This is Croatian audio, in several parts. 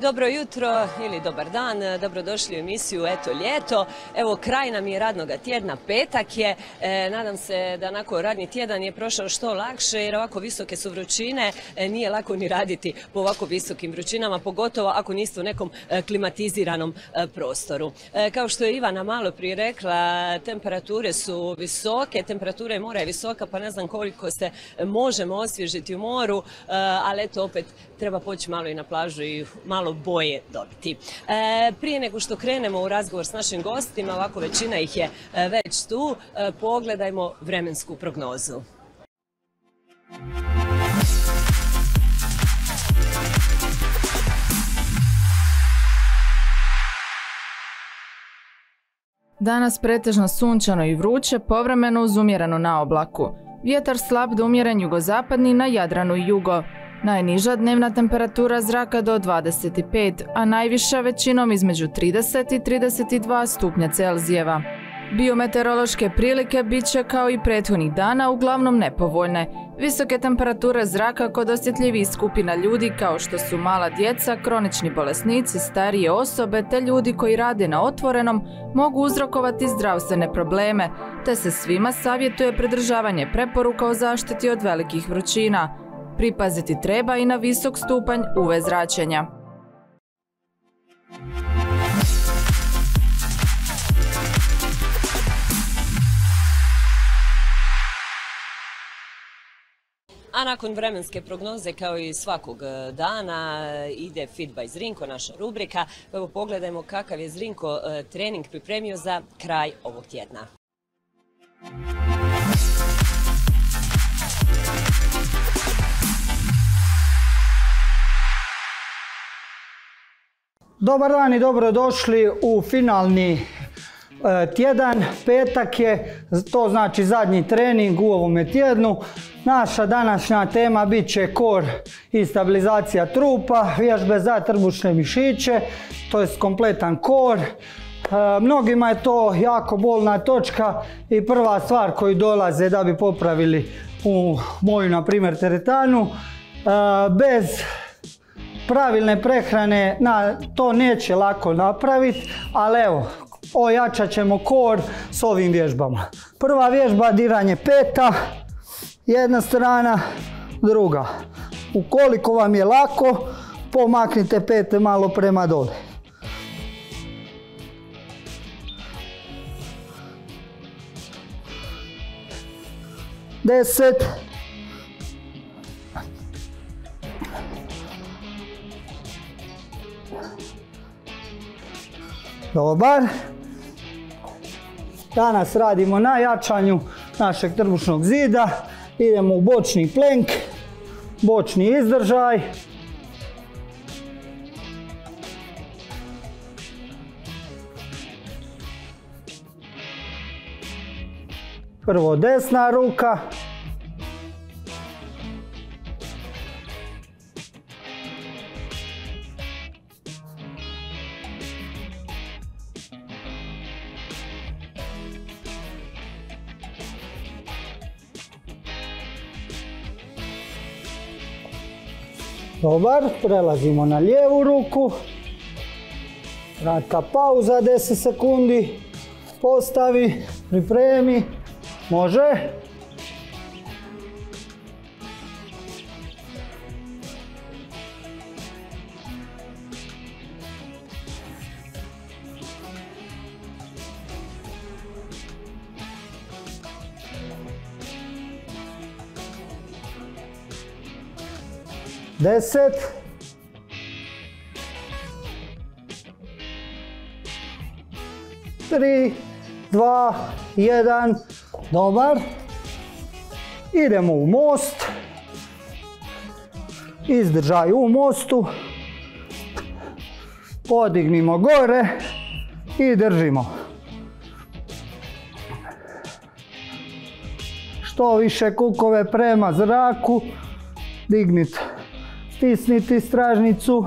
Dobro jutro ili dobar dan, dobrodošli u emisiju Eto ljeto. Evo, kraj nam je radnoga tjedna, petak je. Nadam se da nakon radni tjedan je prošao što lakše, jer ovako visoke su vrućine, nije lako ni raditi po ovako visokim vrućinama, pogotovo ako niste u nekom klimatiziranom prostoru. Kao što je Ivana malo prije rekla, temperature su visoke, temperatura mora je visoka, pa ne znam koliko se možemo osvježiti u moru, ali eto opet treba poći malo i na plažu i malo boje dobiti. Prije nego što krenemo u razgovor s našim gostima, ovako većina ih je već tu, pogledajmo vremensku prognozu. Danas pretežno sunčano i vruće, povremeno uz umjerenu naoblaku. Vjetar slab do umjeren jugozapadni na Jadranu i jugo. Najniža dnevna temperatura zraka do 25, a najviša većinom između 30 i 32 stupnja Celzijeva. Biometeorološke prilike bit će kao i prethodnih dana uglavnom nepovoljne. Visoke temperature zraka kod osjetljivih skupina ljudi kao što su mala djeca, kronični bolesnici, starije osobe te ljudi koji rade na otvorenom mogu uzrokovati zdravstvene probleme, te se svima savjetuje pridržavanje preporuka o zaštiti od velikih vrućina. Pripaziti treba i na visok stupanj UV zračenja. A nakon vremenske prognoze, kao i svakog dana, ide Fit by Zrinko, naša rubrika. Evo, pogledajmo kakav je Zrinko trening pripremio za kraj ovog tjedna. Dobar dan i dobrodošli u finalni tjedan. Petak je, to znači zadnji trening u ovome tjednu. Naša današnja tema bit će core i stabilizacija trupa, vježbe za trbušne mišiće, to je kompletan core. Mnogima je to jako bolna točka i prva stvar koju dolaze da bi popravili u moju, na primjer, teretanu. Bez pravilne prehrane to neće lako napraviti, ali evo, ojačat ćemo core s ovim vježbama. Prva vježba, diranje peta, jedna strana, druga. Ukoliko vam je lako, pomaknite pete malo prema dole. Deset. Dobar. Danas radimo na jačanju našeg trbušnog zida. Idemo u bočni plank, bočni izdržaj. Prvo desna ruka. Dobar, prelazimo na lijevu ruku. Kratka pauza, 10 sekundi. Postavi, pripremi. Može. Deset. Tri, dva, jedan. Dobar. Idemo u most. Izdržaj u mostu. Podignimo gore i držimo. Što više kukove prema zraku, dignite. Stisnite stražnicu.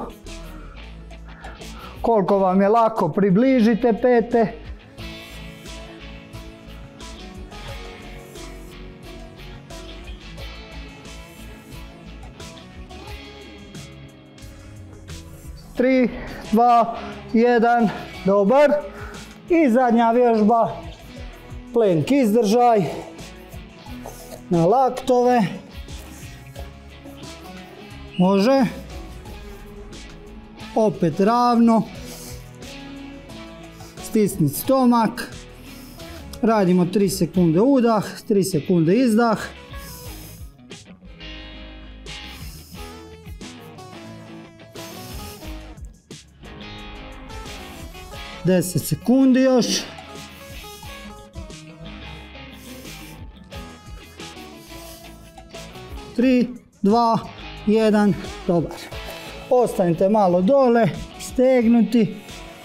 Koliko vam je lako, približite pete. 3, 2, 1, dobar. I zadnja vježba, plank izdržaj na laktove. Može. Opet ravno. Stisni stomak. Radimo 3 sekunde udah, 3 sekunde izdah. Deset sekundi još. Tri, dva, jedan, dobar. Ostanite malo dole, stegnuti.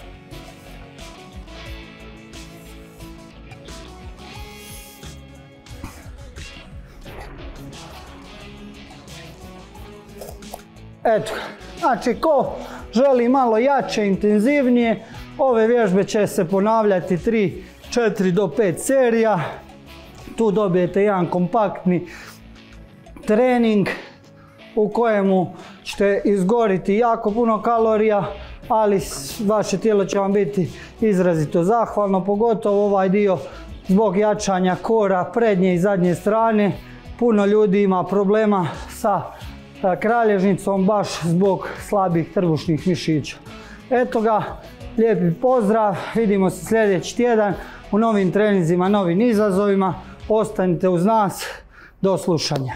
Eto, znači ko želi malo jače, intenzivnije, ove vježbe će se ponavljati 3, 4 do 5 serija. Tu dobijete jedan kompaktni trening u kojemu ćete izgoriti jako puno kalorija, ali vaše tijelo će vam biti izrazito zahvalno, pogotovo ovaj dio zbog jačanja kora prednje i zadnje strane. Puno ljudi ima problema sa kralježnicom baš zbog slabih trbušnih mišića. Eto ga, lijepi pozdrav, vidimo se sljedeći tjedan u novim treninzima, novim izazovima. Ostanite uz nas, do slušanja.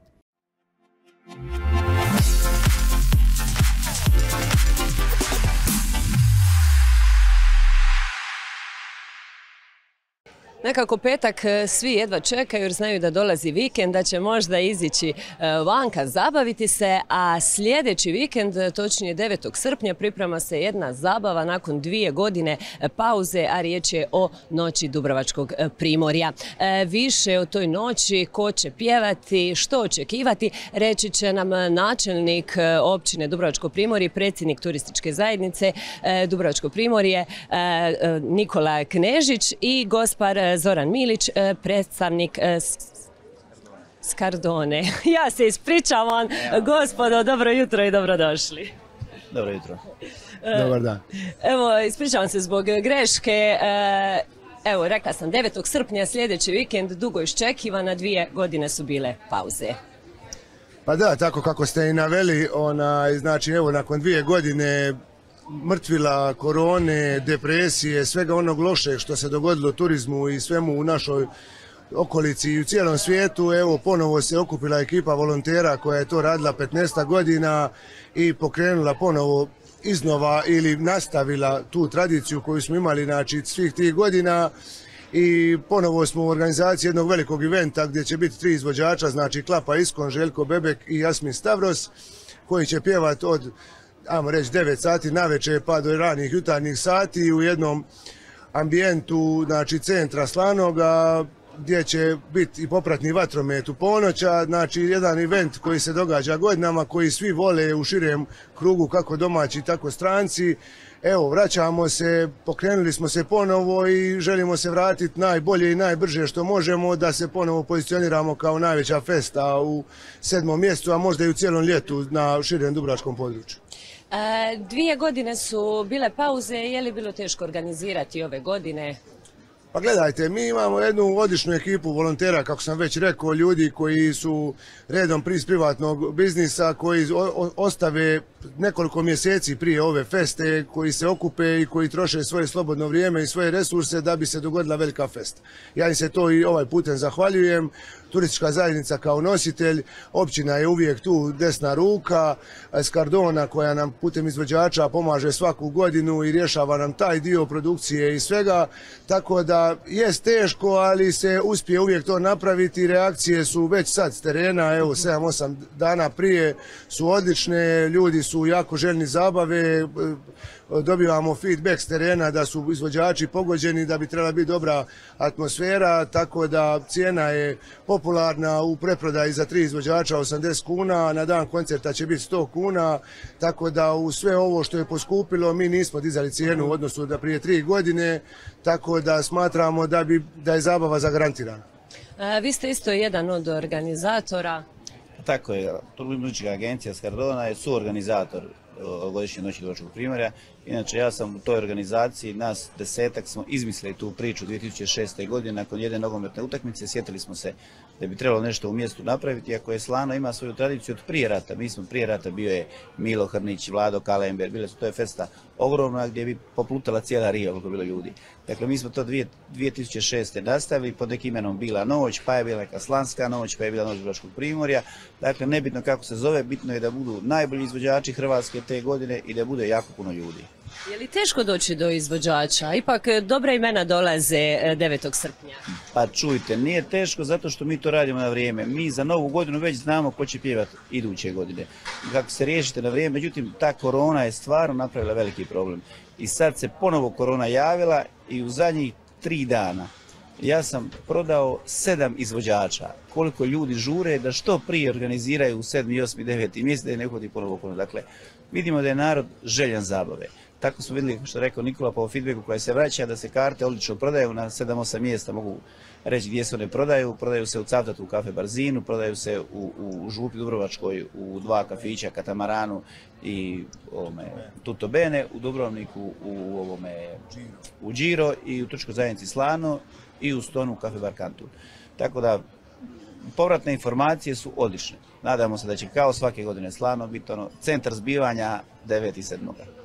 Nekako petak svi jedva čekaju jer znaju da dolazi vikend, da će možda izići vanka, zabaviti se, a sljedeći vikend, točnije 9. srpnja, priprema se jedna zabava nakon 2 godine pauze, a riječ je o Noći Dubrovačkog primorja. Više o toj noći, ko će pjevati, što očekivati, reći će nam načelnik općine Dubrovačko primorje, predsjednik turističke zajednice Dubrovačko primorje Nikola Knežić i gospar Zoran Milić, predstavnik Skardone. Ja se ispričavam, gospodo, dobro jutro i dobrodošli. Dobro jutro. Dobar dan. Evo, ispričavam se zbog greške. Evo, rekla sam 9. srpnja, sljedeći vikend, dugo iščekivana, 2 godine su bile pauze. Pa da, tako kako ste i naveli, znači evo nakon 2 godine mrtvila, korone, depresije, svega onog lošeg što se dogodilo u turizmu i svemu u našoj okolici i u cijelom svijetu, evo ponovo se okupila ekipa volontera koja je to radila 15 godina i pokrenula ponovo iznova ili nastavila tu tradiciju koju smo imali, znači svih tih godina, i ponovo smo u organizaciji jednog velikog eventa gdje će biti 3 izvođača, znači Klapa Iskon, Željko Bebek i Jasmin Stavros, koji će pjevati od, ajmo reći, 9 sati navečer pa do ranih jutarnjih sati u jednom ambijentu, znači centra Slanoga, gdje će biti i popratni vatromet u ponoća, znači jedan event koji se događa godinama, koji svi vole u širem krugu, kako domaći, tako stranci. Evo, vraćamo se, pokrenuli smo se ponovo i želimo se vratiti najbolje i najbrže što možemo, da se ponovo pozicioniramo kao najveća festa u 7. mjesecu, a možda i u cijelom ljetu na širem dubrovačkom području. 2 godine su bile pauze, je li bilo teško organizirati ove godine? Pa gledajte, mi imamo jednu odličnu ekipu volontera, kako sam već rekao, ljudi koji su redom iz privatnog biznisa, koji ostave nekoliko mjeseci prije ove feste, koji se okupe i koji troše svoje slobodno vrijeme i svoje resurse da bi se dogodila velika festa. Ja im se to i ovaj putem zahvaljujem. Turistička zajednica kao nositelj, općina je uvijek tu desna ruka, Skardona koja nam putem izvođača pomaže svaku godinu i rješava nam taj dio produkcije i svega, tako da jest teško, ali se uspije uvijek to napraviti. Reakcije su već sad s terena, evo 7-8 dana prije su odlične, ljudi su jako željni zabave, dobivamo feedback s terena da su izvođači pogođeni, da bi trebala biti dobra atmosfera, tako da cijena je popularna u preprodaji za 3 izvođača 80 kuna, na dan koncerta će biti 100 kuna, tako da u sve ovo što je poskupilo mi nismo dizali cijenu u odnosu da prije 3 godine, tako da smatramo da je zabava zagarantirana. Vi ste isto jedan od organizatora. Tako je, turistička agencija Skardona je suorganizator godišnje noći Dubrovačkog primorja. Inače, ja sam u toj organizaciji, nas 10-ak smo izmislili tu priču 2006. godine, nakon jedne nogometne utakmice, sjetili smo se da bi trebalo nešto u mjestu napraviti, iako je Slano ima svoju tradiciju od prije rata. Mi smo prije rata, bio je Milo Hrnić, Vlado Kalember, to je festa ogromna gdje bi poplutala cijela Riva koliko je bilo ljudi. Dakle, mi smo to 2006. nastavili pod nekim imenom Bila noć, pa je bila neka Slanska noć, pa je bila noć Dubrovačkog primorja. Dakle, nebitno kako se zove, bitno je da budu najbolji izvođači Hrvatske te godine i da bude jako puno ljudi. Je li teško doći do izvođača? Ipak dobra imena dolaze 9. srpnja. Pa čujte, nije teško zato što mi to radimo na vrijeme. Mi za novu godinu već znamo ko će pjevati iduće godine. Kako se riješite na vrijeme, međutim ta korona je stvarno napravila veliki problem. I sad se ponovo korona javila i u zadnjih 3 dana ja sam prodao 7 izvođača. Koliko ljudi žure da što prije organiziraju u 7., 8., 9. mjesec da je ne uhodi ponovo korona. Dakle, vidimo da je narod željan zabave. Tako smo vidjeli, što je rekao Nikola, po feedbacku koja se vraća, da se karte odlično prodaju na 7-8 mjesta, mogu reći gdje se one prodaju. Prodaju se u Cavtatu u kafe Barzinu, prodaju se u Župi Dubrovačkoj u 2 kafića, Katamaranu i Tutto Bene, u Dubrovniku u Điro i u Turističkoj zajednici Slano i u Stonu u kafe Barkantu. Tako da povratne informacije su odlične. Nadamo se da će kao svake godine Slano biti centar zbivanja 9.7.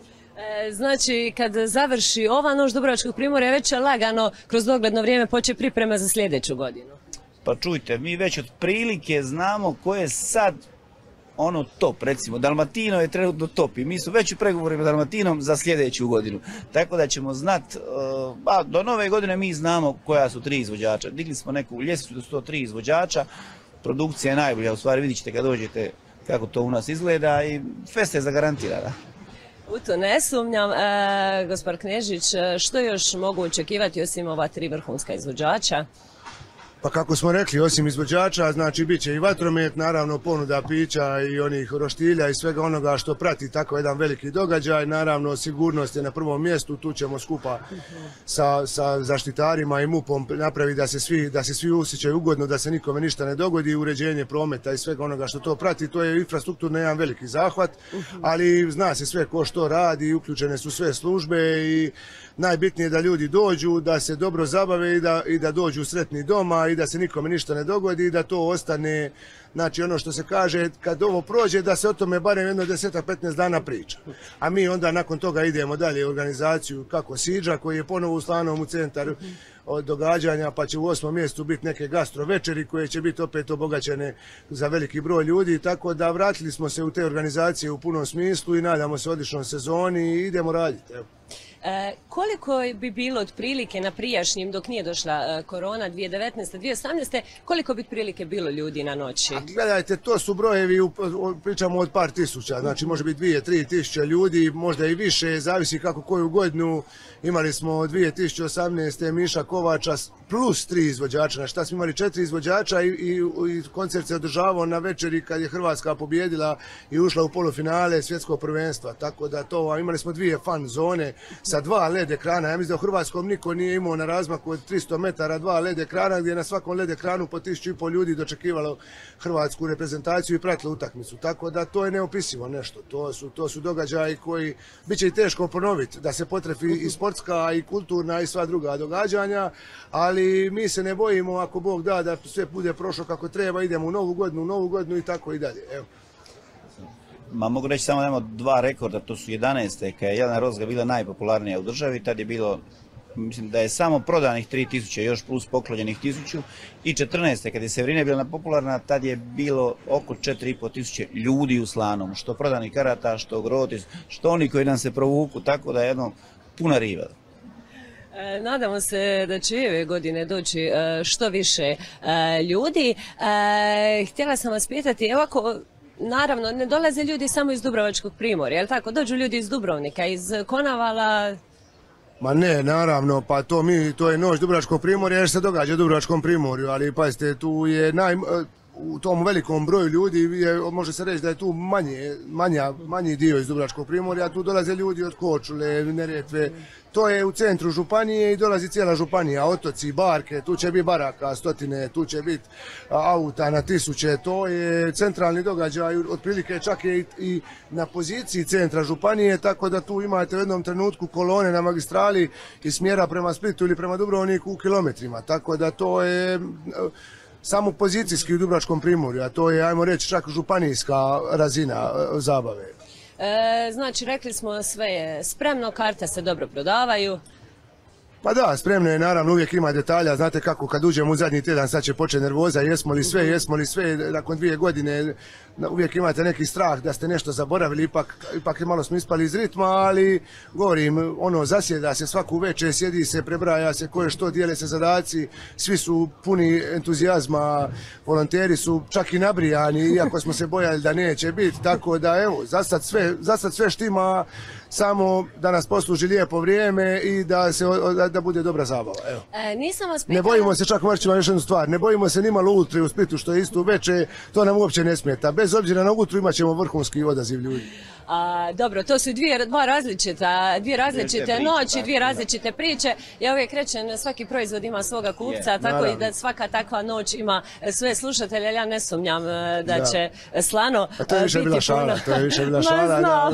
Znači, kad završi ova noć Dubrovačkog primorja, već je lagano kroz dogledno vrijeme početi priprema za sljedeću godinu. Pa čujte, mi već otprilike znamo ko je sad top, recimo Dalmatino je trenutno top i mi smo već u pregovorima s Dalmatinom za sljedeću godinu. Tako da ćemo znati, do nove godine mi znamo koja su 3 izvođača. Digli smo neku ljestvicu do 103 izvođača, produkcija je najbolja, u stvari vidjet ćete kad dođete kako to u nas izgleda i festa je zagarantirana. U to ne sumnjam. Gospodin Knežić, što još mogu očekivati osim ova 3 vrhunska izvođača? Pa kako smo rekli, osim izvođača, znači bit će i vatromet, naravno ponuda pića i onih roštilja i svega onoga što prati tako jedan veliki događaj. Naravno, sigurnost je na prvom mjestu, tu ćemo skupa sa zaštitarima i MUP-om napraviti da se svi osjećaju ugodno, da se nikome ništa ne dogodi, uređenje prometa i svega onoga što to prati. To je infrastrukturno jedan veliki zahvat, ali zna se sve ko što radi, uključene su sve službe i najbitnije je da ljudi dođu, da se dobro zabave i da dođu sretni doma i da se nikome ništa ne dogodi i da to ostane, znači ono što se kaže, kad ovo prođe da se o tome barem jedno 10-15 dana priča. A mi onda nakon toga idemo dalje u organizaciju kako Siđa koji je ponovo u Slanovom u centar događanja, pa će u 8. mjesecu biti neke gastro večeri koje će biti opet obogaćene za veliki broj ljudi, tako da vratili smo se u te organizacije u punom smislu i nadamo se odličnoj sezoni i idemo raditi. Koliko bi bilo otprilike na prijašnjim, dok nije došla korona 2019. 2018. koliko bi otprilike bilo ljudi na noći? Gledajte, to su brojevi, pričamo od par tisuća, znači može biti 2-3 tisuće ljudi, možda i više, zavisi kako koju godinu. Imali smo 2018. Miša Kovača plus 3 izvođača, znači šta smo imali 4 izvođača i koncert se održavao na večeri kad je Hrvatska pobjedila i ušla u polufinale svjetskog prvenstva, tako da to, imali smo 2 fan zone sa 2 LED ekrana. Ja mislim da u Hrvatskom niko nije imao na razmaku od 300 metara 2 LED ekrana gdje je na svakom LED ekranu po 1500 ljudi dočekivalo hrvatsku reprezentaciju i pratilo utakmicu. Tako da to je neopisivo nešto. To su događaji koji bit će i teško ponoviti, da se potrefi i sportska i kulturna i sva druga događanja, ali mi se ne bojimo ako Bog da sve bude prošlo kako treba, idemo u novu godinu i tako i dalje. Evo. Mogu reći samo da imamo 2 rekorda, to su 11. kad je Jelena Rozga bila najpopularnija u državi, tad je bilo, mislim da je samo prodanih 3000, još plus poklonjenih 1000, i 14. kad je Severina bila popularna, tad je bilo oko 4500 ljudi u Slanom, što prodanih karata, što grotis, što oni koji nam se provuku, tako da je jedno puna riva. Nadamo se da će ove godine doći što više ljudi. Htjela sam vas pitati, evo ako naravno, ne dolaze ljudi samo iz Dubrovačkog primorja, je li tako? Dođu ljudi iz Dubrovnika, iz Konavala? Ma ne, naravno, pa to je noć Dubrovačkog primorja jer se događa u Dubrovačkom primorju, ali pazite, tu je u tom velikom broju ljudi može se reći da je tu manji dio iz Dubrovačkog primorja, tu dolaze ljudi od Korčule, Neretve, to je u centru županije i dolazi cijela županija, otoci, barke, tu će biti baraka, stotine, tu će biti auta na tisuće, to je centralni događaj, otprilike čak je i na poziciji centra županije, tako da tu imate u jednom trenutku kolone na magistrali iz smjera prema Splitu ili prema Dubrovniku u kilometrima, tako da to je samo pozicijski u Dubrovačkom primorju, a to je, ajmo reći, čak županijska razina zabave. Znači, rekli smo sve je spremno, karte se dobro prodavaju. Pa da, spremno je, naravno, uvijek ima detalja, znate kako, kad uđemo u zadnji tjedan sad će početi nervoza, jesmo li sve, nakon 2 godine uvijek imate neki strah da ste nešto zaboravili, ipak malo smo ispali iz ritma, ali govorim, zasjeda se svaku večer, sjedi se, prebraja se koje što, dijele se zadaci, svi su puni entuzijazma, volonteri su čak i nabrijani, iako smo se bojali da neće biti, tako da evo, za sad sve štima, samo da nas posluži lijepo vrijeme i da bude dobra zabava. Evo. Nisam vas pitala... Ne bojimo se, čak morat ću vam još jednu stvar, ne bojimo se ni malo Ultre u Splitu što je isto veče, to nam uopće ne smeta. Bez obzira na Ultru imat ćemo vrhunski odaziv ljudi. Dobro, to su dvije različite noći, dvije različite priče. Ja uvijek rečem, svaki proizvod ima svoga kupca, tako i da svaka takva noć ima svoje slušatelje, ali ja ne sumnjam da će Slano biti puno. To je više bila šala,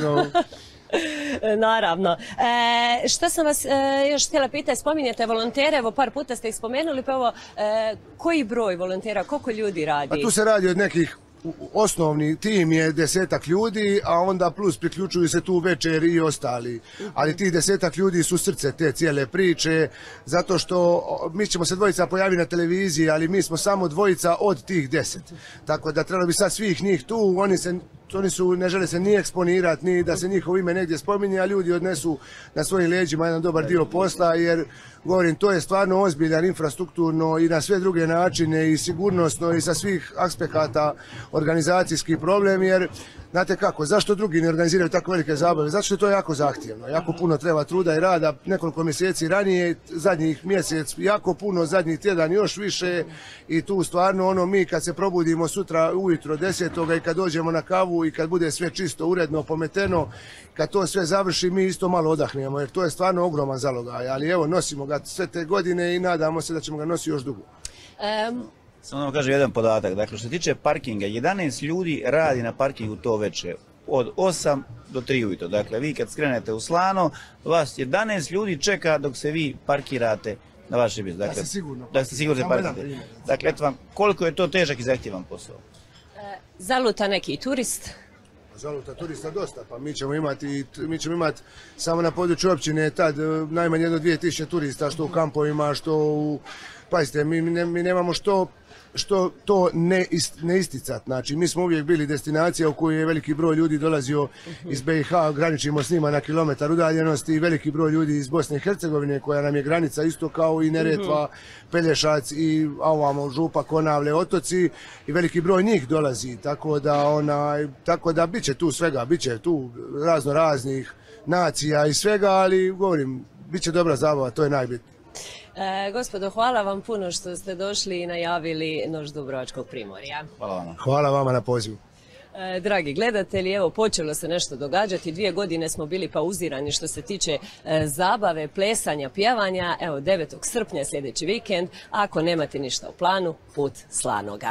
Naravno. Što sam vas još htjela pitati, spominjete volontere, evo par puta ste ih spomenuli, pa evo, koji broj volontera, koliko ljudi radi? Pa tu se radi od nekih, osnovni tim je 10-ak ljudi, a onda plus priključuju se tu večer i ostali. Ali tih 10-ak ljudi su srce te cijele priče, zato što mi ćemo se dvojica pojaviti na televiziji, ali mi smo samo dvojica od tih 10. Tako da trebalo bi sad svih njih tu, oni su, ne žele se ni eksponirati, ni da se njihovo ime negdje spominje, a ljudi odnesu na svojim leđima jedan dobar dio posla, jer govorim, to je stvarno ozbiljan infrastrukturno i na sve druge načine i sigurnosno i sa svih aspekata organizacijski problem, jer znate kako, zašto drugi ne organiziraju tako velike zabave? Zato što je to jako zahtjevno, jako puno treba truda i rada, nekoliko mjeseci ranije, zadnjih mjesec jako puno, zadnjih tjedan još više i tu stvarno mi kad se probudimo sutra ujutro 10. i kad dođemo na kavu i kad bude sve čisto, uredno, pometeno, kad to sve završi mi isto malo odahnemo jer to je stvarno ogroman zalogaj, ali evo nosimo ga sve te godine i nadamo se da ćemo ga nositi još dugo. Samo da vam kažem jedan podatak, dakle što se tiče parkinga, 11 ljudi radi na parkingu to večer, od 8 do 3 ujutro. Dakle, vi kad skrenete u Slano, vas 11 ljudi čeka dok se vi parkirate na vaše mjesto. Dakle, da ste sigurno parkirate. Dakle, eto vam, koliko je to težak i zahtjevan posao. Zaluta neki turist? Zaluta turista dosta, pa mi ćemo imati samo na području općine tad najmanje jedno 2000 turista, što u kampovima, što u... Pazite, mi nemamo što to ne isticati. Znači, mi smo uvijek bili destinacija u kojoj je veliki broj ljudi dolazio iz BiH, graničimo s njima na kilometar udaljenosti i veliki broj ljudi iz Bosne i Hercegovine, koja nam je granica isto kao i Neretva, Pelješac i ovamo Župa, Konavle, otoci i veliki broj njih dolazi. Tako da bit će tu svega, bit će tu razno raznih nacija i svega, ali govorim, bit će dobra zabava, to je najbitnije. Gospodo, hvala vam puno što ste došli i najavili Noć Dubrovačkog primorja. Hvala vama. Hvala vama na pozivu. Dragi gledatelji, evo počelo se nešto događati, 2 godine smo bili pauzirani što se tiče zabave, plesanja, pjevanja, evo 9. srpnja sljedeći vikend, ako nemate ništa u planu, put Slanoga.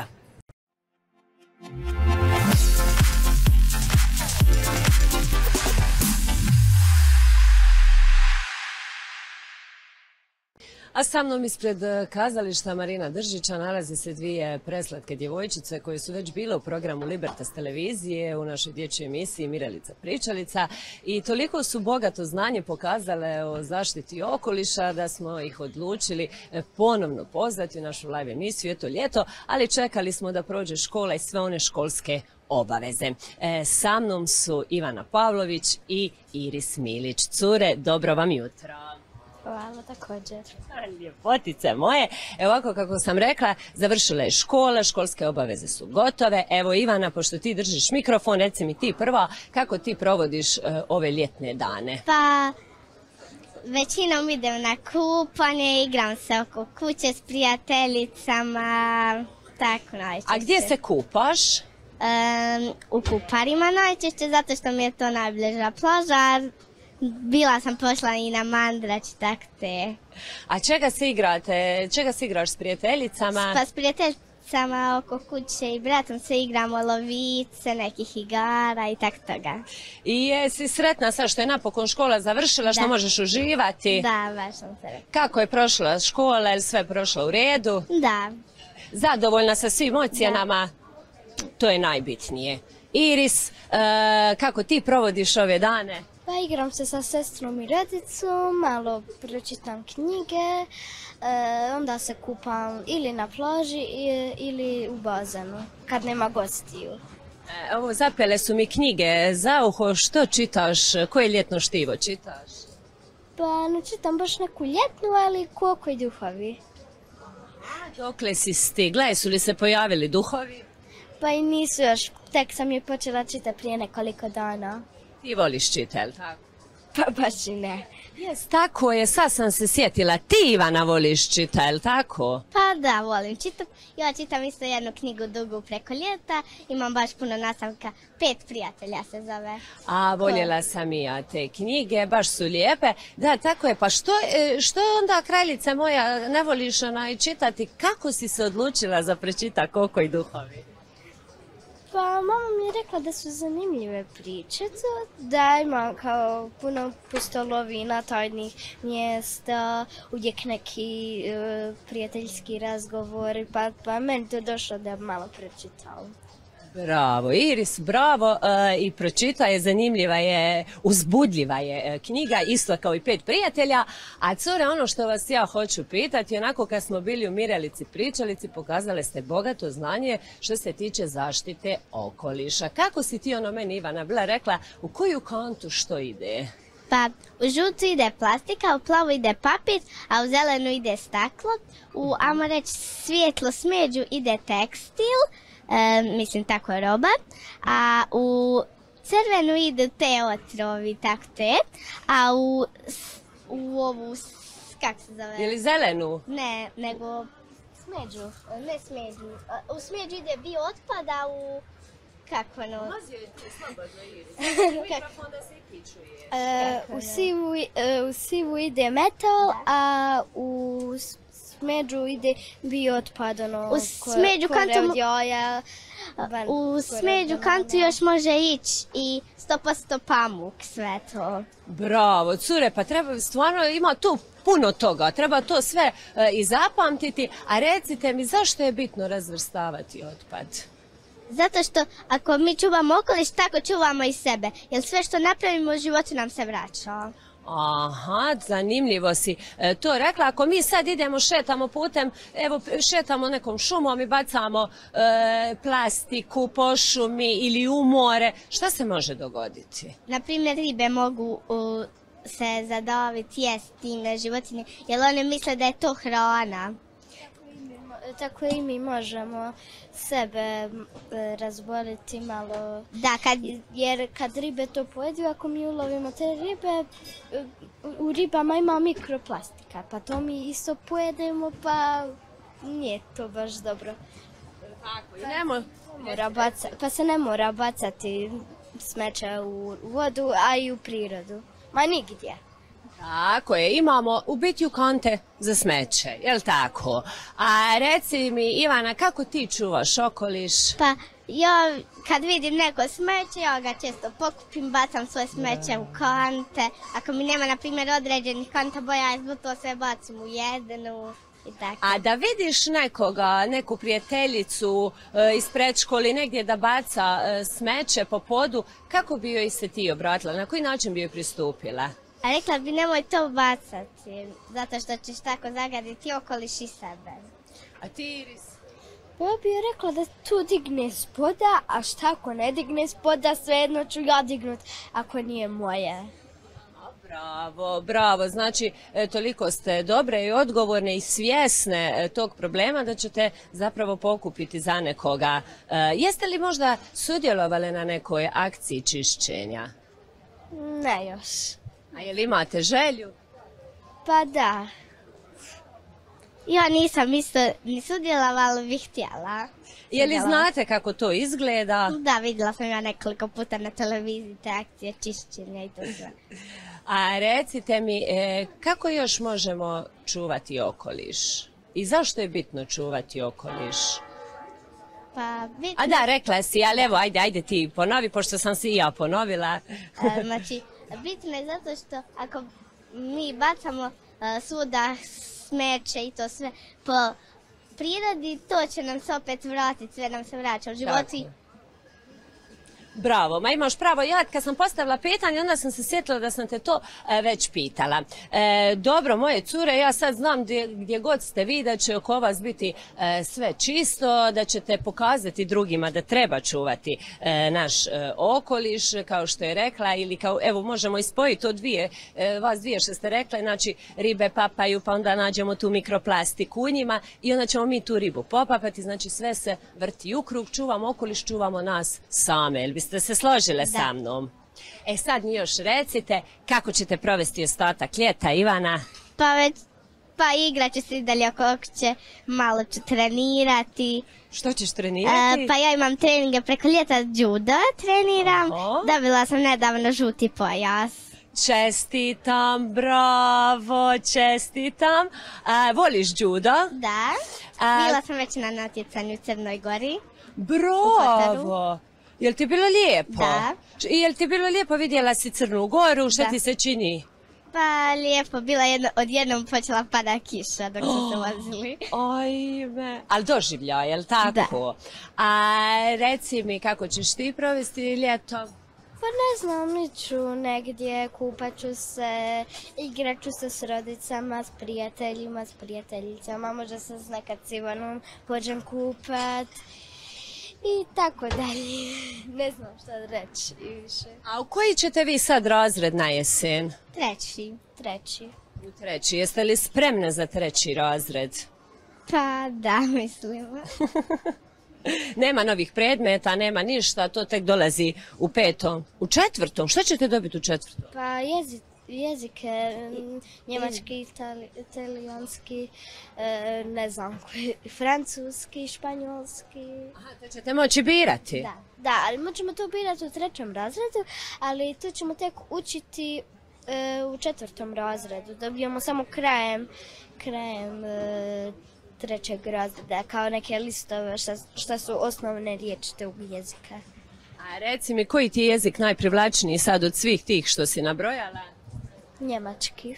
A sa mnom ispred kazališta Marina Držića nalaze se 2 preslatke djevojčice koje su već bile u programu Libertas televizije u našoj dječjoj emisiji Mirelica pričalica i toliko su bogato znanje pokazale o zaštiti okoliša da smo ih odlučili ponovno pozvati u našu live emisiju Eto ljeto, ali čekali smo da prođe škola i sve one školske obaveze. Sa mnom su Ivana Pavlović i Iris Milić. Cure, dobro vam jutro. Hvala također. Ljepotice moje. Evo ovako kako sam rekla, završila je škola, školske obaveze su gotove. Evo Ivana, pošto ti držiš mikrofon, reci mi ti prva, kako ti provodiš ove ljetne dane? Pa, većinom idem na kupanje, igram se oko kuće s prijateljicama, Tako najčešće. A gdje se kupaš? U Kuparima najčešće, zato što mi je to najbliža plaža. Bila sam pošla i na Mandrač, tak te. A čega se igrate? Čega se igraš s prijateljicama? Pa s prijateljicama oko kuće i bratom se igramo lovice, nekih igara i tak toga. I jesi sretna sad što je napokon škola završila, što Da. možeš uživati? Da, baš sam se rekla. Kako je prošla škola, je li sve prošlo u redu? Da. Zadovoljna sa svim ocjenama? To je najbitnije. Iris, kako ti provodiš ove dane? Pa igram se sa sestrom i rodicom, malo pročitam knjige, onda se kupam ili na plaži ili u bazenu, kad nema gostiju. Ovo zapele su mi knjige za uho, što čitaš, koje ljetno štivo čitaš? Pa ne čitam baš neku ljetnu, ali Koko i duhovi. Dokle si stigla, jesu li se pojavili duhovi? Pa i nisu još, tek sam je počela čitati prije nekoliko dana. Ti voliš čita, jel tako? Pa baš i ne. Jes, tako je, sad sam se sjetila, ti Ivana voliš čita, jel tako? Pa da, volim čitam. Ja čitam isto jednu knjigu dugu preko ljeta. Imam baš puno nastavka. 5 prijatelja se zove. A, voljela sam i ja te knjige, baš su lijepe. Da, tako je, pa što onda, kraljice moja, ne voliš čitati? Kako si se odlučila za pročita Koko i duhovi? Pa mama mi je rekla da su zanimljive priče, da ima kao puno pustolovina, tajnih mjesta, uvijek neki prijateljski razgovori, pa meni to došlo da malo pročitam. Bravo, Iris, bravo, i pročita je, zanimljiva je, uzbudljiva je knjiga, isto kao i 5 prijatelja, a cure, ono što vas ja hoću pitati, onako kad smo bili u Mirelici pričalici, pokazale ste bogato znanje što se tiče zaštite okoliša. Kako si ti meni, Ivana, bila rekla, u koju kantu što ide? Pa u žutu ide plastika, u plavu ide papir, a u zelenu ide staklo, u, ajmo reći, svijetlo smeđu ide tekstil, mislim tako roba, a u crvenu idu te otrovi, tako te, a u ovu, kak se zove? Je li zelenu? Ne, nego smeđu, ne smeđu, u smeđu ide biootpad, a u, kako ono? U sivu ide metal, a u smeđu ide biootpad, U smeđu kantu, u smeđu kantu još može ići i 100% pamuk, sve to. Bravo, cure, pa treba, stvarno ima tu puno toga, treba to sve i zapamtiti, a recite mi zašto je bitno razvrstavati otpad? Zato što ako mi čuvamo okoliš, tako čuvamo i sebe, jer sve što napravimo u životu nam se vraća. Aha, zanimljivo si to rekla. Ako mi sad idemo, šetamo putem, evo šetamo nekom šumom i bacamo plastiku po šumi ili u more, šta se može dogoditi? Naprimjer, ribe mogu se zadaviti, jesti time životinje, jer one misle da je to hrana. Tako i mi možemo sebe razboliti malo. Da, jer kad ribe to pojedu, ako mi ulovimo te ribe, u ribama ima mikroplastika, pa to mi isto pojedemo, pa nije to baš dobro. Pa se ne mora bacati smeće u vodu, a i u prirodu. Ma nigdje. Tako je, imamo u biti kante za smeće, jel tako? A reci mi, Ivana, kako ti čuvaš okoliš? Pa ja kad vidim neko smeće, ja ga često pokupim, bacam svoje smeće u kante. Ako mi nema, na primjer, određenih kanta boja, ja to sve bacim u jednu. A da vidiš nekoga, neku prijateljicu iz predškoli negdje da baca smeće po podu, kako bi joj se ti obratila? Na koji način bi joj pristupila? A rekla bi nemoj to bacati, zato što ćeš tako zagaditi okoliš i sebe. A ti, Iris? Ja bih rekla da tu digne spoda, a šta ako ne digne spoda, svejedno ću ja dignut ako nije moje. Bravo, bravo. Znači, toliko ste dobre i odgovorne i svjesne tog problema da ćete zapravo pokupiti za nekoga. Jeste li možda sudjelovali na nekoj akciji čišćenja? Ne još. A je li imate želju? Pa da. Ja nisam isto ni sudjelovala, ali bih htjela. Je li znate kako to izgleda? Da, vidjela sam ja nekoliko puta na televiziji te akcije čišćenja i to sve. A recite mi, kako još možemo čuvati okoliš? I zašto je bitno čuvati okoliš? Pa, bitno... A da, rekla si, ali evo, ajde ti ponovi, pošto sam si i ja ponovila. Znači, bitno je zato što ako mi bacamo svuda smeće i to sve po prirodi, to će nam se opet vratiti, sve nam se vraća u životu. Bravo, ma imaš pravo. Ja kad sam postavila pitanje, onda sam se sjetila da sam te to već pitala. Dobro, moje cure, ja sad znam gdje god ste vi da će oko vas biti sve čisto, da ćete pokazati drugima da treba čuvati naš okoliš, kao što je rekla, ili kao, evo, možemo ispojiti od vas dvije što ste rekle, znači ribe papaju, pa onda nađemo tu mikroplastik u njima i onda ćemo mi tu ribu popapati, znači sve se vrti u krug, čuvamo okoliš, čuvamo nas same. Jel biste se složile sa mnom? E sad mi još recite kako ćete provesti ostatak ljeta, Ivana? Pa igrat ću se i dalje oko kuće, malo ću trenirati. Što ćeš trenirati? Pa ja imam treninge preko ljeta, judo treniram. Dobila sam nedavno žuti pojas. Čestitam, bravo, čestitam. Voliš judo? Da, bila sam već na natjecanju u Crnoj Gori. Bravo! Jel ti bilo lijepo? Da. Jel ti bilo lijepo, vidjela si Crnu Goru, šta ti se čini? Pa lijepo, bila odjednom počela pada kiša dok smo se vozili. Ajme, ali doživljaj, jel tako? Da. A reci mi kako ćeš ti provesti ljeto? Pa ne znam, iću negdje, kupat ću se, igrat ću se s rodicama, s prijateljima, s prijateljicama, možda se nekad s Ivanom pođem kupat. I tako dalje. Ne znam šta reći više. A u koji ćete vi sad razred na jesen? Treći. U treći. Jeste li spremne za treći razred? Pa da, mislim. Nema novih predmeta, nema ništa, to tek dolazi u petom. U četvrtom? Šta ćete dobiti u četvrtom? Pa jezike, njemački, italijanski, ne znam, francuski, španjolski. Aha, to ćete moći birati? Da, ali možemo to birati u trećem razredu, ali to ćemo tek učiti u četvrtom razredu. Dobijemo samo krajem trećeg razreda, kao neke listove šta su osnovne riječi tog jezika. A reci mi, koji ti je jezik najprivlačniji sad od svih tih što si nabrojala? Njemački.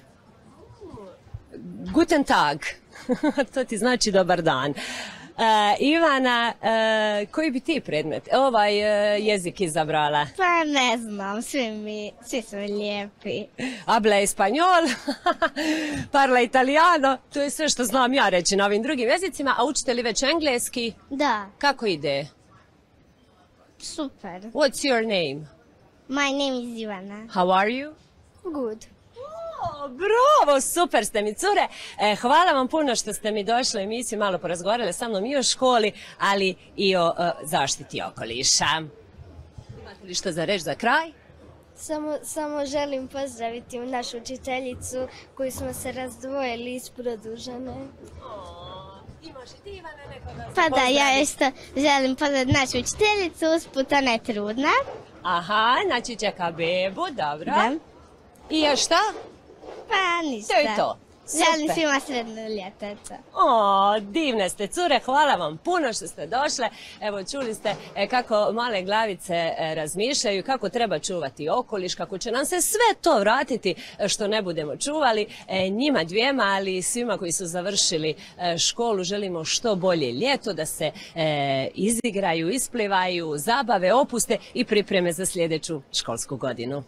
Guten Tag, to ti znači dobar dan. Ivana, koji bi ti predmet, jezik izabrala? Pa ne znam, svi su lijepi. Habla español, parla italiano, to je sve što znam ja reći na ovim drugim jezicima, a učite li već engleski? Da. Kako ide? Super. What's your name? My name is Ivana. How are you? Good. Bravo, super ste mi, cure. Hvala vam puno što ste mi došli u emisiju, malo porazgovarali sa mnom i o školi, ali i o zaštiti okoliša. Imate li što za reći za kraj? Samo želim pozdraviti našu učiteljicu koju smo se razdvojili iz produžene. Imaš i ti, Ivana, nekoga? Pa da, ja isto želim pozdraviti našu učiteljicu, usput ona je trudna. Aha, znači čeka bebu, dobro. Da. I još šta? Pa ništa. To je to. Želim svima sretno ljeto, eto. O, divne ste cure, hvala vam puno što ste došle. Evo, čuli ste kako male glavice razmišljaju, kako treba čuvati okoliš, kako će nam se sve to vratiti što ne budemo čuvali. Njima dvijema, ali i svima koji su završili školu, želimo što bolje ljeto, da se izigraju, isplivaju, zabave, opuste i pripreme za sljedeću školsku godinu.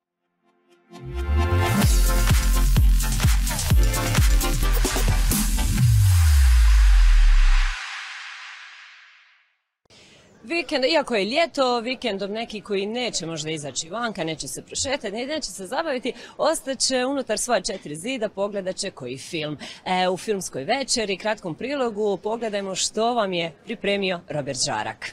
Vikend, iako je ljeto, vikendom neki koji neće možda izaći vanka, neće se prošetati, neće se zabaviti, ostaće unutar svoja 4 zida, pogledat će koji film. U filmskoj večeri, kratkom prilogu, pogledajmo što vam je pripremio Robert Žarak.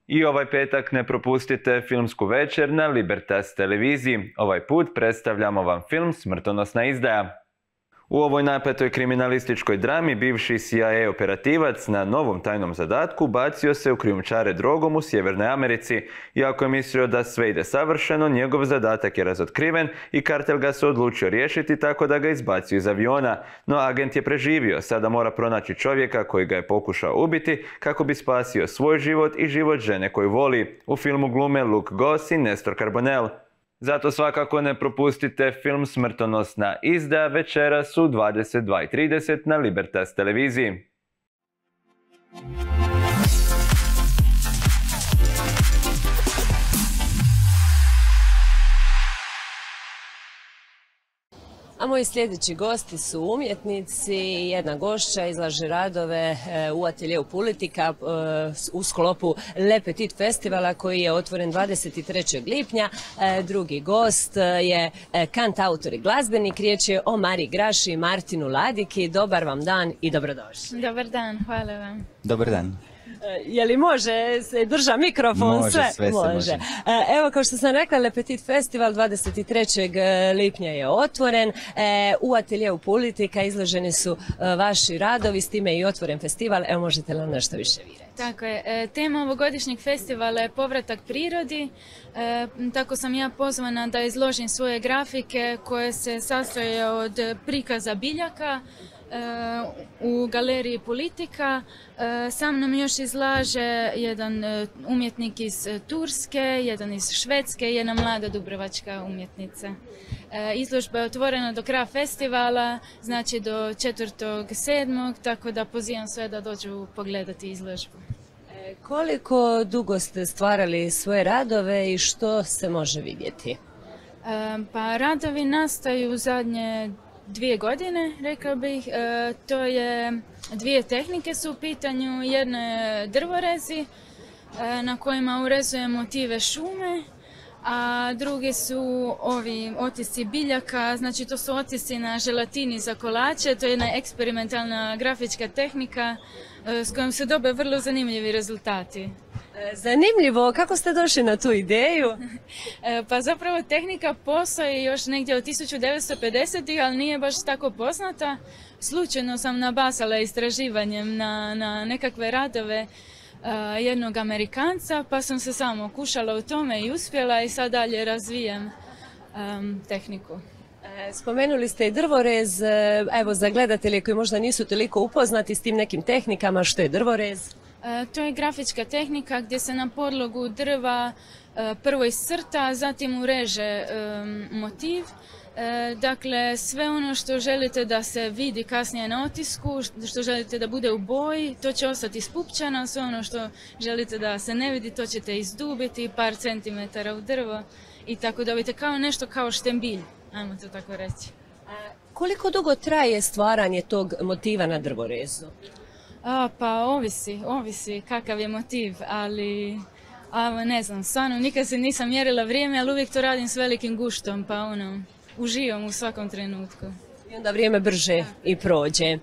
I ovaj petak ne propustite filmsku večer na Libertas televiziji. Ovaj put predstavljamo vam film Smrtonosna izdaja. U ovoj napetoj kriminalističkoj drami bivši CIA operativac na novom tajnom zadatku bacio se u krijumčare drogom u Sjevernoj Americi. Iako je mislio da sve ide savršeno, njegov zadatak je razotkriven i kartel ga se odlučio riješiti tako da ga izbacio iz aviona. No agent je preživio, sada mora pronaći čovjeka koji ga je pokušao ubiti kako bi spasio svoj život i život žene koju voli. U filmu glume Luke Goss i Nestor Carbonell. Zato svakako ne propustite film Smrtonosna izdaja večeras u 22:30 na Libertas televiziji. A moji sljedeći gosti su umjetnici. Jedna gošća izlaže radove u ateljeu Politika u sklopu Le Petit festivala koji je otvoren 23. lipnja. Drugi gost je kantautor i glazbenik. Riječ je o Mariji Graši i Martinu Ladiki. Dobar vam dan i dobrodošli. Dobar dan, hvala vam. Dobar dan. Je li može se drža mikrofon? Može, sve se može. Evo, kao što sam rekla, Le Petit festival 23. lipnja je otvoren. U ateljeu Politika izloženi su vaši radovi, s time i otvoren festival. Evo, možete li nam nešto više vi reći? Tako je. Tema ovogodišnjeg festivala je povratak prirodi. Tako sam ja pozvana da izložim svoje grafike koje se sastoje od prikaza biljaka u galeriji Politika. Sa mnom još izlaže jedan umjetnik iz Turske, jedan iz Švedske i jedna mlada dubrovačka umjetnica. Izložba je otvorena do kraja festivala, znači do 4.7. tako da pozivam sve da dođu pogledati izložbu. Koliko dugo ste stvarali svoje radove i što se može vidjeti? Pa radovi nastaju zadnje 2 godine, rekao bih. To je 2 tehnike su u pitanju. Jedna je drvorezi na kojima urezujem motive šume, a drugi su ovi otisci biljaka, znači to su otisci na želatini za kolače. To je jedna eksperimentalna grafička tehnika s kojom se dobe vrlo zanimljivi rezultati. Zanimljivo, kako ste došli na tu ideju? Pa zapravo tehnika postoji još negdje od 1950-ih, ali nije baš tako poznata. Slučajno sam nabasala istraživanjem na nekakve radove jednog Amerikanca, pa sam se samo kušala u tome i uspjela i sad dalje razvijam tehniku. Spomenuli ste i drvorez, evo za gledatelje koji možda nisu toliko upoznati s tim nekim tehnikama, što je drvorez? To je grafička tehnika gdje se na podlogu drva prvo iscrta, zatim ureže motiv. Dakle, sve ono što želite da se vidi kasnije na otisku, što želite da bude u boji, to će ostati ispupčano, sve ono što želite da se ne vidi, to ćete izdubiti par centimetara u drvo i tako dobite kao nešto kao štembilj, ajmo to tako reći. Koliko dugo traje stvaranje tog motiva na drvorezu? Pa ovisi kakav je motiv, ali ne znam, stvarno nikad se nisam mjerila vrijeme, ali uvijek to radim s velikim guštom, pa uživam u svakom trenutku. I onda vrijeme brže i prođe.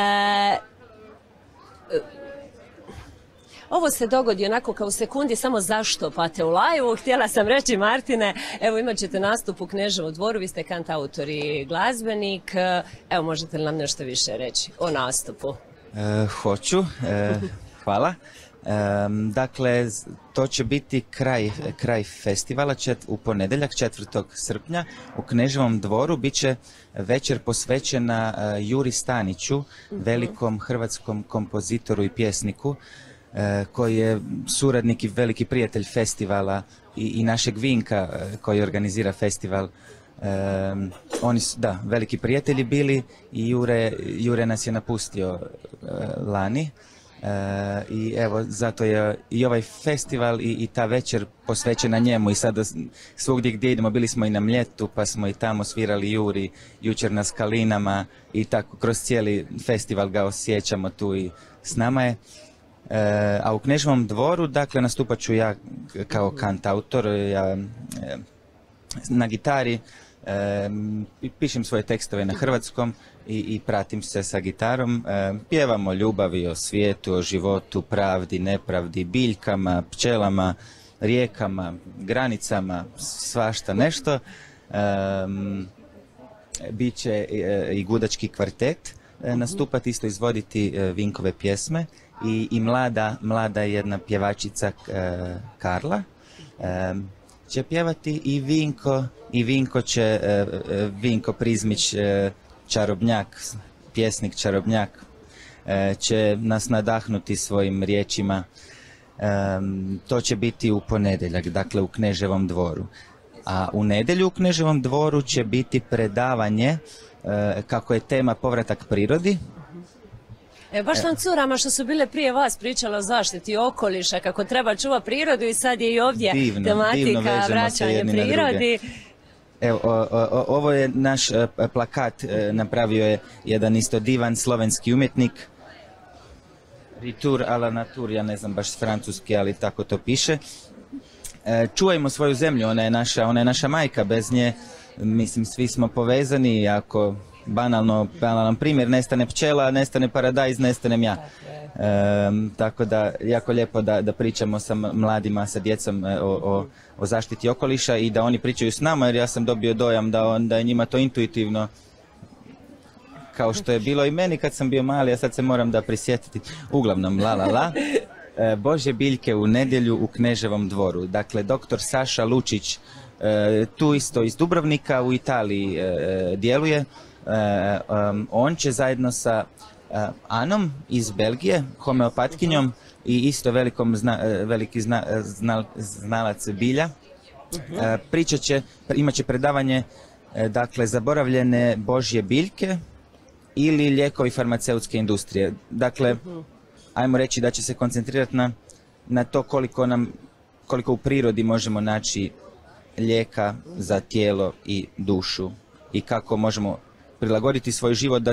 Ovo se dogodi onako kao u sekundi, samo zašto pate u live. Htjela sam reći, Martine, evo imat ćete nastup u Kneževom dvoru, vi ste kantautor i glazbenik. Evo, možete li nam nešto više reći o nastupu? Hoću, hvala. Dakle, to će biti kraj festivala u ponedjeljak 4. srpnja u Kneževom dvoru. Biće večer posvećena Juri Staniću, velikom hrvatskom kompozitoru i pjesniku, koji je suradnik i veliki prijatelj festivala i našeg Vinka koji organizira festival. Oni su, veliki prijatelji bili i Jure nas je napustio lani. I evo, zato je i ovaj festival i ta večer posvećena njemu i sada svugdje gdje idemo, bili smo i na Mljetu, pa smo i tamo svirali Juri, jučer na Skalinama i tako kroz cijeli festival ga osjećamo tu i s nama je. A u Kneževom dvoru, dakle, nastupat ću ja kao kantautor, ja na gitari, Pišem svoje tekstove na hrvatskom i pratim se sa gitarom. Pjevam o ljubavi, o svijetu, o životu, pravdi, nepravdi, biljkama, pčelama, rijekama, granicama, svašta nešto. Biće i gudački kvartet nastupati, isto izvoditi Vinkove pjesme i mlada jedna pjevačica Karla će pjevati i Vinko Prizmić, čarobnjak, pjesnik čarobnjak, će nas nadahnuti svojim riječima. To će biti u ponedjeljak, dakle u Kneževom dvoru. A u nedjelju u Kneževom dvoru će biti predavanje, kako je tema povratak prirodi. Baš nam curama što su bile prije vas pričale o zaštiti okoliša, kako treba čuvati prirodu i sad je i ovdje tematika vraćanje prirodi. Evo, ovo je naš plakat, napravio je jedan isto divan slovenski umjetnik. Retour à la nature, ja ne znam baš francuski, ali tako to piše. Čuvajmo svoju zemlju, ona je naša majka, bez nje, mislim, svi smo povezani. Ako banalan primjer, nestane pčela, nestane paradajz, nestanem ja. Tako da, jako lijepo da pričamo sa mladima, sa djecom o zaštiti okoliša i da oni pričaju s nama, jer ja sam dobio dojam da je njima to intuitivno, kao što je bilo i meni kad sam bio mali, a sad se moram da prisjetiti. Uglavnom, Božje biljke u nedjelju u Kneževom dvoru. Dakle, doktor Saša Lučić, tu isto iz Dubrovnika, u Italiji djeluje. On će zajedno sa Anom iz Belgije, homeopatkinjom i isto veliki znalac bilja, imat će predavanje, dakle, zaboravljene Božje biljke ili lijekovi farmaceutske industrije. Dakle, ajmo reći da će se koncentrirati na to koliko u prirodi možemo naći lijeka za tijelo i dušu i kako možemo prilagoditi svoj život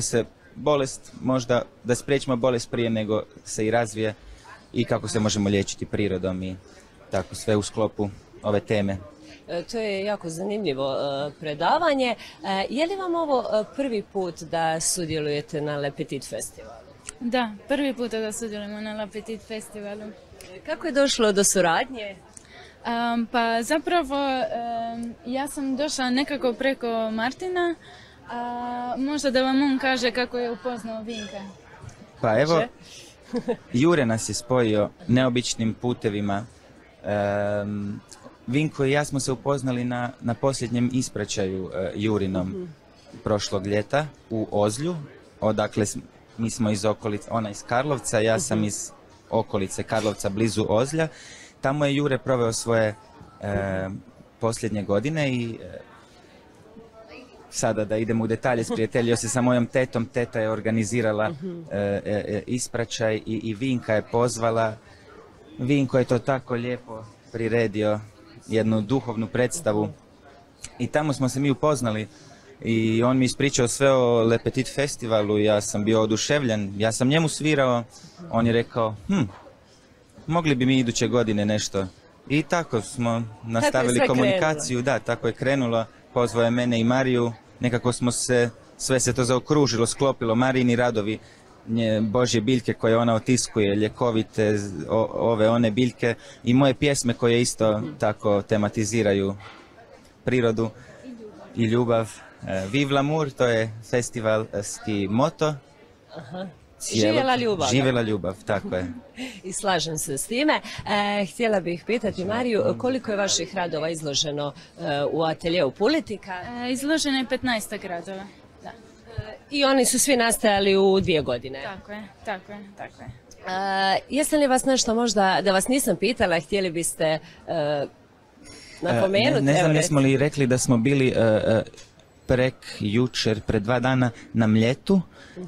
da spriječimo bolest prije nego se i razvije i kako se možemo liječiti prirodom i tako sve u sklopu ove teme. To je jako zanimljivo predavanje. Je li vam ovo prvi put da sudjelujete na Le Petit Festivalu? Da, prvi put da sudjelujemo na Le Petit Festivalu. Kako je došlo do suradnje? Pa zapravo ja sam došla nekako preko Martina, možda da vam on kaže kako je upoznao Vinka. Pa evo, Jure nas je spojio neobičnim putevima. Vinko i ja smo se upoznali na posljednjem ispraćaju Jurinom prošlog ljeta u Ozlju. Odakle mi smo iz okolice, ona iz Karlovca, ja sam iz okolice Karlovca blizu Ozlja. Tamo je Jure proveo svoje posljednje godine i sada da idemo u detalje, sprijateljio se sa mojom tetom, teta je organizirala ispraćaj i Vinka je pozvala. Vinko je to tako lijepo priredio, jednu duhovnu predstavu i tamo smo se mi upoznali i on mi ispričao sve o Le Petit Festivalu, ja sam bio oduševljen, ja sam njemu svirao, on je rekao, mogli bi mi iduće godine nešto. I tako smo nastavili komunikaciju, da, tako je krenulo, pozvao je mene i Mariju, nekako smo sve se to zaokružilo, sklopilo, Marijini radovi, Božje biljke koje ona otiskuje, ljekovite, one biljke i moje pjesme koje isto tako tematiziraju prirodu i ljubav. Vive l'amour, to je festivalski moto. Živjela ljubav. Živjela ljubav, tako je. I slažem se s time. Htjela bih pitati Mariju, koliko je vaših radova izloženo u ateljeu Politika? Izloženo je 15 radova. Da. I oni su svi nastajali u 2 godine? Tako je. Jeste li vas nešto možda, da vas nisam pitala, htjeli biste napomenuti? Ne znam, jesmo li rekli da smo bili jučer, pred 2 dana na Mljetu.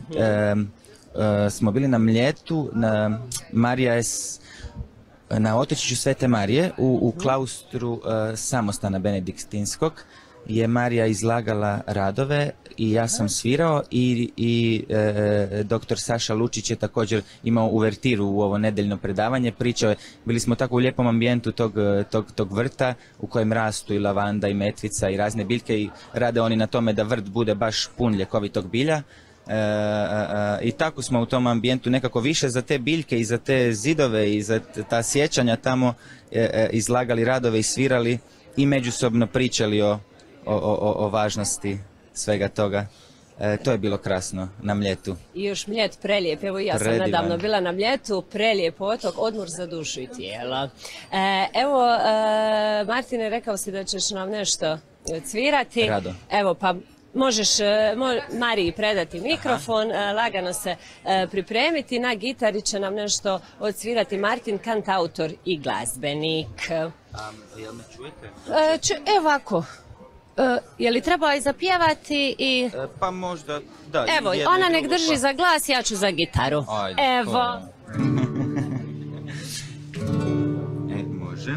Smo bili na Mljetu, Marija je na otočiću Svete Marije u klaustru samostana benediktinskog je Marija izlagala radove i ja sam svirao i doktor Saša Lučić je također imao uvertiru u ovo nedeljno predavanje. Pričao je, bili smo tako u lijepom ambijentu tog vrta u kojem rastu i lavanda i metvica i razne biljke i rade oni na tome da vrt bude baš pun ljekovitog bilja. I tako smo u tom ambijentu nekako više za te biljke i za te zidove i za ta sjećanja tamo izlagali radove i svirali i međusobno pričali o važnosti svega toga. To je bilo krasno na Mljetu. I još Mljet prelijep, evo i ja sam nedavno bila na Mljetu, prelijep otok, odmor za dušu i tijelo. Evo, Martine, rekao si da ćeš nam nešto cvirati. Rado. Evo, pa možeš Mariji predati mikrofon, lagano se pripremiti, na gitari će nam nešto odsvirati Martin, kantautor i glazbenik. Jel me čujete? Evo ovako. Je li treba i zapjevati i... Pa možda, da. Evo, ona nek drži za glas, ja ću za gitaru. Ajde, evo. Može.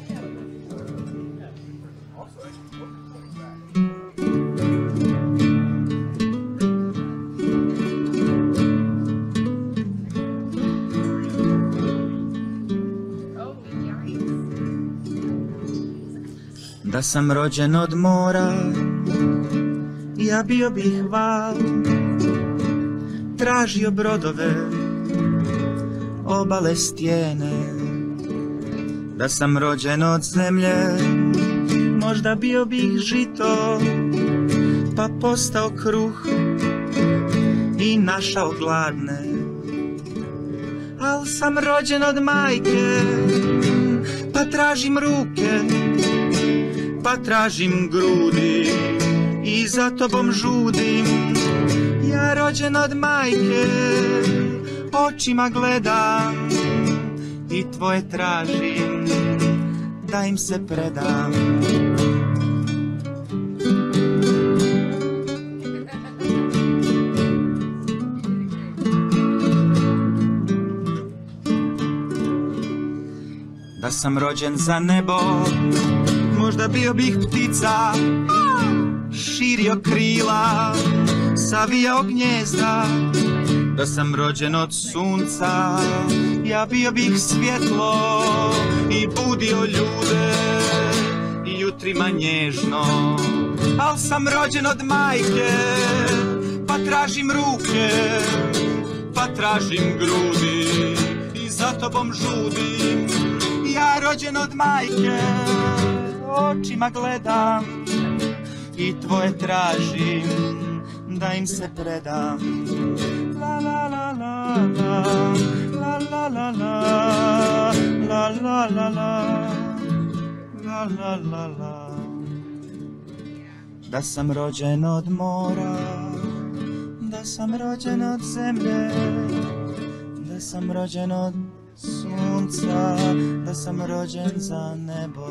Da sam rođen od mora, ja bio bih val, tražio brodove, obale stijene. Da sam rođen od zemlje, možda bio bih žito, pa postao kruh i našao gladne. Al sam rođen od majke, pa tražim ruke, pa tražim grudi i za tobom žudim. Ja rođen od majke, očima gledam i tvoje tražim, da im se predam. Da sam rođen za nebo, možda bio bih ptica, širio krila, savijao gnjezda. Da sam rođen od sunca, ja bio bih svjetlo i budio ljude i jutrima nježno. Al sam rođen od majke, pa tražim ruke, pa tražim grudi i za tobom žudim. Ja rođen od majke, očima gledam i tvoje tražim, da im se predam. La la la la la, la la la la, la la la la, la la la la. Da sam rođen od mora, da sam rođen od zemlje, da sam rođen od sunca, da sam rođen za nebo.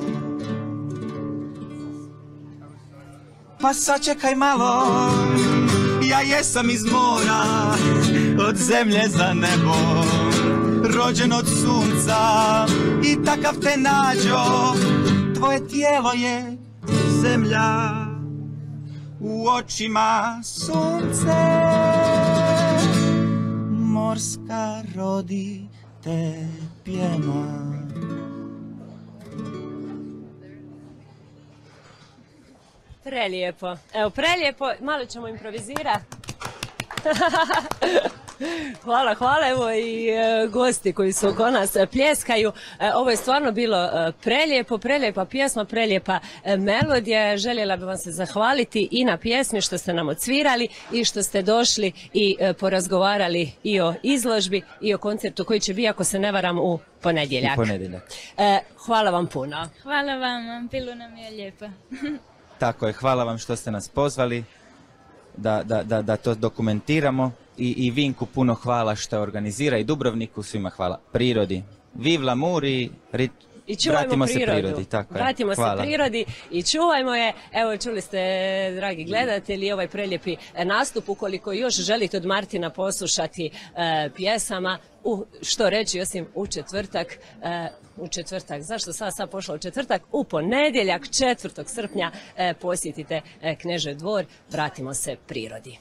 Pa sačekaj malo, ja jesam iz mora, od zemlje za nebo, rođen od sunca i takav te nađo. Tvoje tijelo je zemlja, u očima sunce, morska rodi te pjena. Prelijepo. Evo, prelijepo. Malo ćemo improvizirati. Hvala, hvala. Evo i gosti koji su oko nas pljeskaju. Ovo je stvarno bilo prelijepo, prelijepa pjesma, prelijepa melodija. Željela bih vam se zahvaliti i na pjesmi što ste nam odsvirali i što ste došli i porazgovarali i o izložbi i o koncertu koji će biti, ako se ne varam, u ponedjeljak. Hvala vam puno. Hvala vam, bilo nam je lijepo. Tako je, hvala vam što ste nas pozvali da to dokumentiramo i Vinku puno hvala što organizira i Dubrovniku, svima hvala. Prirodi. Viv l'amour i I čuvajmo Vratimo se prirodu. prirodi, tako je. Vratimo se Hvala. prirodi i čuvajmo je. Evo, čuli ste, dragi gledatelji, ovaj prelijepi nastup. Ukoliko još želite od Martina poslušati pjesama, što reći osim u četvrtak, zašto sad pošla u četvrtak? U ponedjeljak, 4. srpnja, posjetite Knežev dvor, vratimo se prirodi.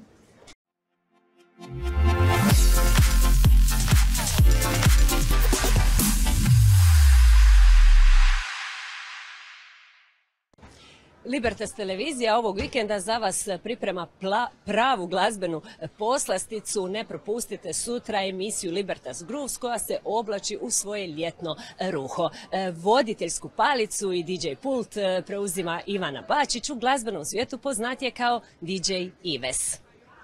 Libertas televizija ovog vikenda za vas priprema pravu glazbenu poslasticu. Ne propustite sutra emisiju Libertas Grooves koja se oblači u svoje ljetno ruho. Voditeljsku palicu i DJ pult preuzima Ivana Bačić, u glazbenom svijetu poznat je kao DJ Ives.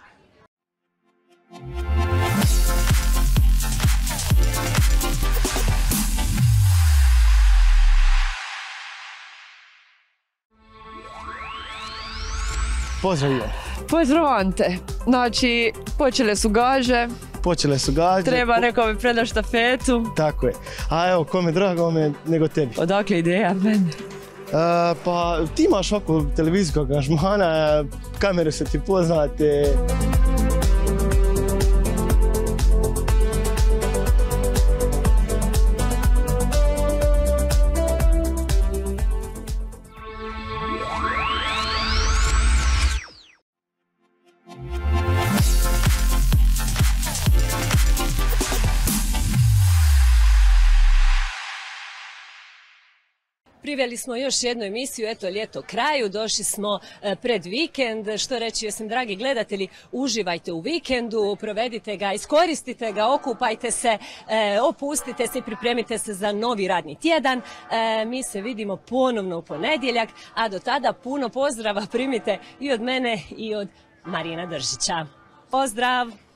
Pozdrav Ivan. Pozdrav Ante. Znači, počele su gaže. Treba nekome predati štafetu. Tako je. A evo, kome drago nego tebi. Odakle ideja meni? Pa ti imaš ovako televizijskog angažmana, kamere su ti poznate. Priveli smo još jednu emisiju, eto ljeto kraju, došli smo pred vikend, što reći osim dragi gledatelji, uživajte u vikendu, provedite ga, iskoristite ga, okupajte se, opustite se i pripremite se za novi radni tjedan. Mi se vidimo ponovno u ponedjeljak, a do tada puno pozdrava primite i od mene i od Marina Držića. Pozdrav!